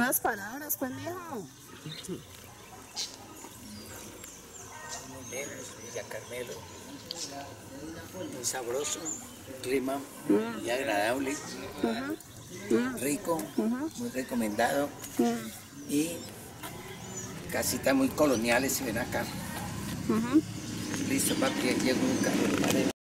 Unas palabras, pues, mijo. Villa Carmelo, muy sabroso, clima y agradable, rico, muy recomendado y casitas muy coloniales si ven acá. Listo, papi, llegó un carro.